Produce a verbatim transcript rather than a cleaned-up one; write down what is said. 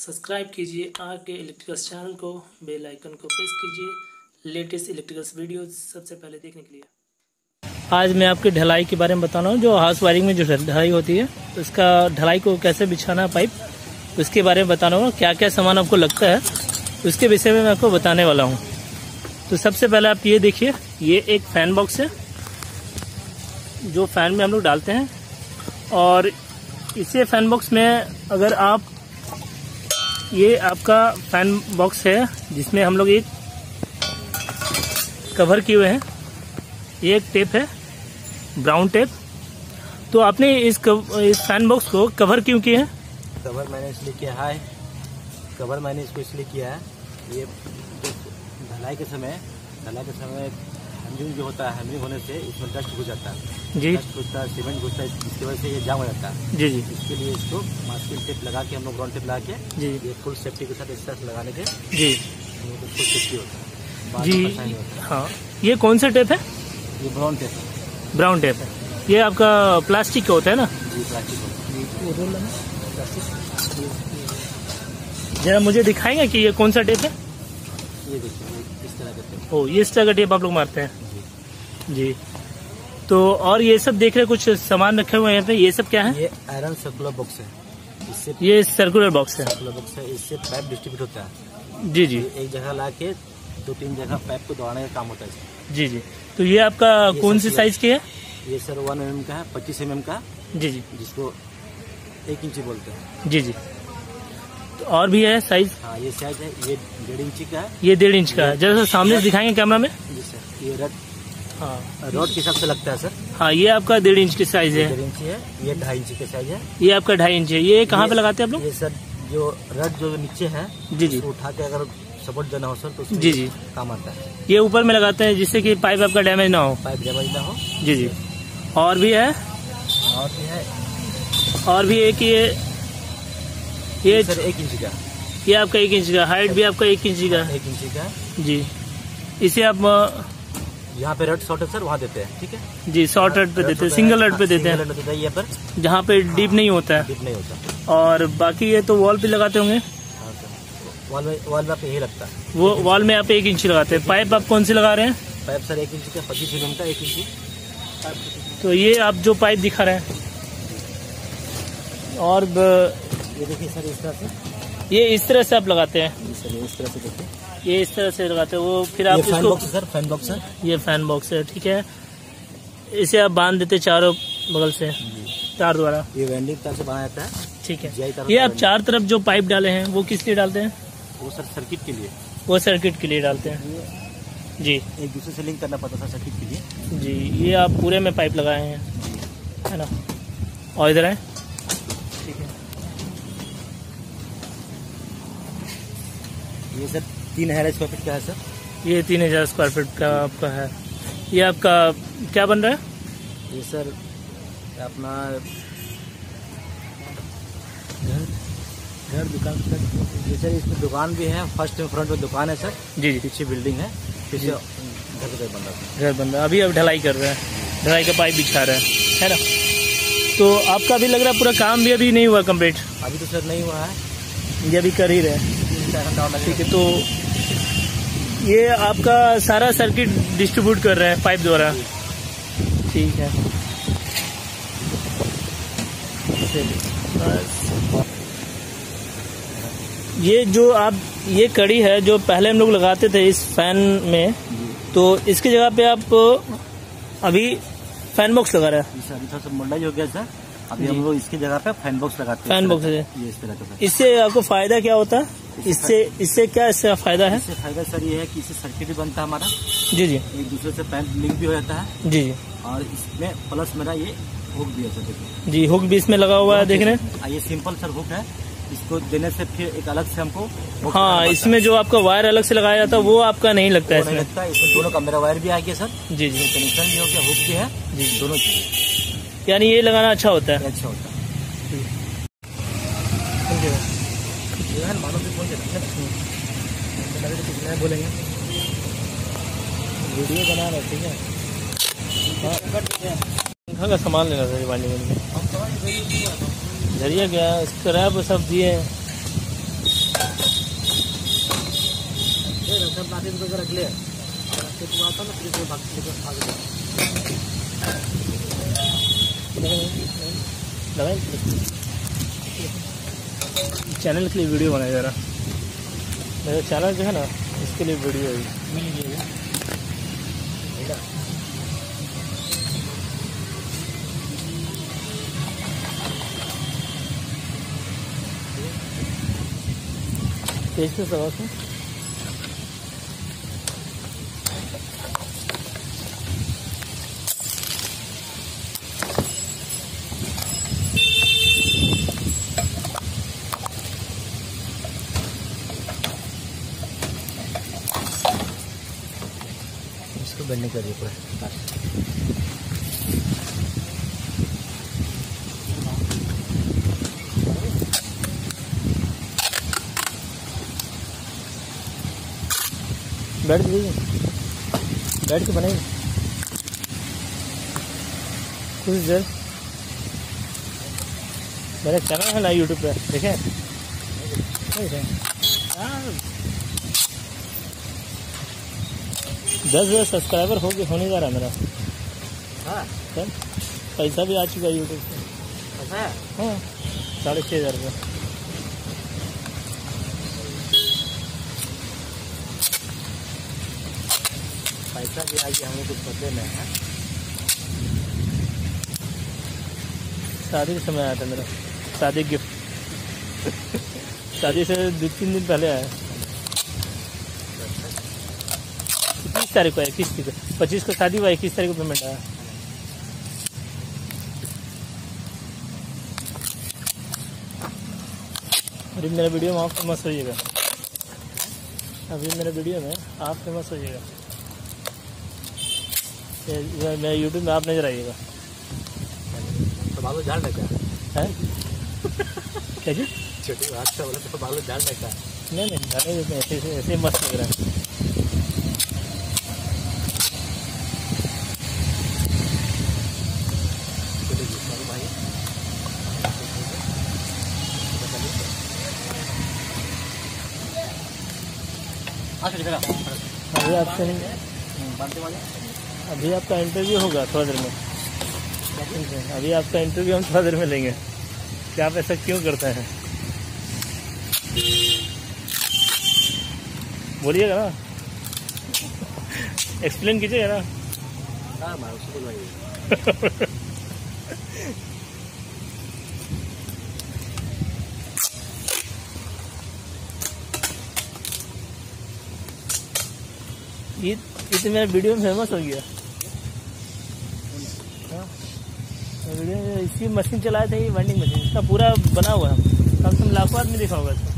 Subscribe कीजिए आके electricals channel को, बेल आइकन को प्रेस कीजिए लेटेस्ट इलेक्ट्रिकल्स वीडियोस सबसे पहले देखने के लिए। आज मैं आपकी ढलाई के बारे में बताना हूँ। जो हाउस वायरिंग में जो ढलाई होती है उसका ढलाई को कैसे बिछाना है पाइप, उसके बारे में बताना हूँ। क्या क्या सामान आपको लगता है उसके विषय में मैं आपको बताने वाला हूँ। तो सबसे पहले आप ये देखिए, ये एक फैन बॉक्स है जो फैन में हम लोग डालते हैं। और इसे फैन बॉक्स में अगर आप, ये आपका फैन बॉक्स है जिसमें हम लोग एक कवर किए हुए हैं। ये एक टेप है, ब्राउन टेप। तो आपने इस कव, इस फैन बॉक्स को कवर क्यों किया है? कवर मैंने इसलिए किया है कवर मैंने इसको इसलिए किया है, ये ढलाई के समय ढलाई के समय हैमरिंग जो होता है, हैमरिंग होने से इसमें डस्ट घुस जाता है जी, डस्ट घुसता है, सीमेंट घुसता है, जिसकी वजह से ये जाम हो जाता है। जी जी इसके लिए इसको मास्किंग टेप लगा के, हम लोग ब्राउन टेप लगा के जी ये फुल सेफ्टी के साथ इस तरह से लगाने के जी फुल सेफ्टी होता है, बाद जी में परेशानी होता है। हाँ, ये कौन सा टेप है? ये ब्राउन टेप है। ब्राउन टेप है। ये आपका प्लास्टिक का होता है ना? जी प्लास्टिक होता है। जरा मुझे दिखाएंगे कि ये कौन सा टेप है? ये देखिए, इस तरह का टेप। ओ, ये इस तरह का टेप आप लोग मारते हैं जी। तो और ये सब देख रहे हैं, कुछ सामान रखे हुए हैं यहाँ पे, ये सब क्या है? ये आयरन सर्कुलर बॉक्स है। इससे ये सर्कुलर बॉक्स है। सर्कुलर बॉक्स है, इससे पाइप डिस्ट्रीब्यूट होता है। जी जी एक जगह ला के दो तीन जगह पाइप को दौड़ाने का काम होता है इसका। जी जी। तो ये आपका ये कौन सी साइज की है? ये सर वन एम एम का है, पच्चीस एम एम का, जी जी जिसको एक इंची बोलते हैं। जी जी। तो और भी है साइज? हाँ, ये साइज है, ये डेढ़ इंची का है। ये डेढ़ इंच का है। जरा सा सामने से दिखाएंगे कैमरा में। जी सर, ये रड हाँ, रोड के हिसाब से लगता है सर। हाँ, ये आपका डेढ़ इंच की साइज है। डेढ़ इंची है, ये ढाई इंची का साइज है। ये आपका ढाई इंच है। ये कहाँ पे लगाते हैं आप लोग? ये सर जो रड जो नीचे है, जी जी, उठा के अगर सपोर्ट देना हो सर तो जी जी काम आता है। ये ऊपर में लगाते हैं जिससे कि पाइप आपका डैमेज ना हो। पाइप डैमेज ना हो। जी जी। और भी है? और भी है, और भी एक ये ये सर एक इंची का। ये आपका एक इंच का, हाइट भी आपका एक इंच का। एक इंची का जी। इसे आप यहाँ पे रड शॉर्ट है सर, वहाँ देते हैं। ठीक है जी, शॉर्ट रड पे देते हैं, सिंगल रड पे देते हैं, देते हैं ये पर, जहाँ पे डीप नहीं होता है। डीप नहीं होता। और बाकी ये तो वॉल पे लगाते होंगे। हाँ सर, वॉल में वॉल में आप यही लगता है। वो वॉल में आप एक इंच लगाते हैं। पाइप आप कौन सी लगा रहे हैं? पाइप सर एक इंची का, पच्चीस एम एम का, एक इंची। तो ये आप जो पाइप दिखा रहे हैं, और ब... ये देखिए सर, इस तरह से, ये इस तरह से आप लगाते हैं। सर इस तरह से देखिए, ये इस तरह से लगाते हैं। वो फिर आप ये फैन इसको, बॉक्स सर, फैन बॉक्स है। ये फैन बॉक्स है, ठीक है। इसे आप बांध देते चारों बगल से तार द्वारा। ये वेंडिंग तार से बनाया जाता है। ठीक है। जीआई तार ये आप वेंडिंग। चार तरफ जो पाइप डाले हैं वो किस लिए डालते हैं? वो सर सर्किट के लिए, वो सर्किट के लिए डालते हैं जी। एक दूसरे से लिंक करना पड़ता था सर्किट के लिए जी। ये आप पूरे में पाइप लगाए हैं, है ना? और इधर है, ठीक है। ये सर तीन हजार स्क्वायर फीट का है सर। ये तीन हजार स्क्वायर फीट का आपका है। ये आपका क्या बन रहा है? ये सर अपना घर घर दुकान सर। ये सर इसमें दुकान भी है, फर्स्ट में फ्रंट में दुकान है सर। जी जी। पीछे बिल्डिंग है, पीछे घर घर बन रहा है। घर बन रहा है। अभी आप ढलाई कर रहे हैं, ढलाई का पाइप बिछा रहे हैं, है ना? तो आपका भी लग रहा है पूरा काम भी अभी नहीं हुआ कंप्लीट? अभी तो सर नहीं हुआ है, ये अभी कर ही रहे हैं, ठीक है। तो ये आपका सारा सर्किट डिस्ट्रीब्यूट कर रहे हैं पाइप द्वारा, ठीक है। बस ये जो आप, ये कड़ी है जो पहले हम लोग लगाते थे इस फैन में, तो इसकी जगह पे आप अभी फैन बॉक्स लगा रहे हैं। अभी थोड़ा सा मोल्डाइज हो गया सर, अभी हम लोग इसकी जगह पे फैन बॉक्स लगाते हैं। फैन बॉक्स है ये इस तरह का सर। इससे आपको फायदा क्या होता है? इससे इससे क्या इससे फायदा है? इससे फायदा सर ये है कि इससे सर्किट भी बनता है हमारा, जी जी, एक दूसरे से पैन लिंक भी हो जाता है। जी जी और इसमें प्लस मेरा ये हुक भी है सर, देखिए जी, हुक भी इसमें लगा हुआ है, देख रहे हैं। ये सिंपल सर हुक है, इसको देने से फिर एक अलग से हमको, हाँ, इसमें जो आपका वायर अलग से लगाया जाता है वो आपका नहीं लगता है नहीं इसमें। लगता है। इसमें दोनों का मेरा वायर भी आ गया सर, जी जी, कनेक्शन भी हो गया, हुक भी है जी, दोनों चीजें। यानी ये लगाना अच्छा होता है। अच्छा होता है। बोलेंगे वीडियो बना रहे, ठीक है। पंखा का सामान लेना था वाली में, झरिया गया, स्क्रैप सब दिए। ये रखम लाठी को रख ले और रख के तू आता ना फिर भाग के भाग लगाए चैनल के लिए वीडियो बनाया जा रहा। मेरा चैनल जो है ना इसके लिए वीडियो है। तेज से सवा से इसको बनने करिए पूरा बैठ दीजिए, बैठ के बनाइए कुछ देर। मेरा चैनल है ना यूट्यूब पे, देखें दस हज़ार सब्सक्राइबर हो गए, होने जा रहा है मेरा। हाँ सर पैसा भी आ चुका है यूट्यूब पे। ऐसा है? हाँ साढ़े छः हज़ार रुपये। पैसा भी आ गया, हमें कुछ पते नहीं है। शादी के समय आया था मेरा, शादी गिफ्ट शादी से दो तीन दिन पहले आया। इक्कीस तारीख को, इक्कीस को पच्चीस को शादी हुआ, इक्कीस तारीख को पेमेंट आया। अभी मेरे वीडियो में आप फेमस होइएगा, अभी मेरे वीडियो में आप फेमस होइएगा। मेरे यूट्यूब में आप नजर आइएगा। तो बालू झाड़ लगा है क्या जी? छोटी बात से बोले तो बालू झाड़ लगा। नहीं नहीं झाड़े देते हैं, ऐसे ऐसे मस्त लग रहा है। अभी आपसे अभी आपका इंटरव्यू होगा थोड़ा देर में। अभी आपका इंटरव्यू हम थोड़ा देर में लेंगे कि आप ऐसा क्यों करते हैं, बोलिएगा ना, एक्सप्लेन कीजिएगा ना। हाँ मैं उसको बोलवाइए। ये ये तो मेरा वीडियो में फेमस हो गया। हाँ वीडियो इसी मशीन चलाए थे, ये वेंडिंग मशीन, इसका पूरा बना हुआ है, कम से कम लाखों आदमी देखा होगा इसको।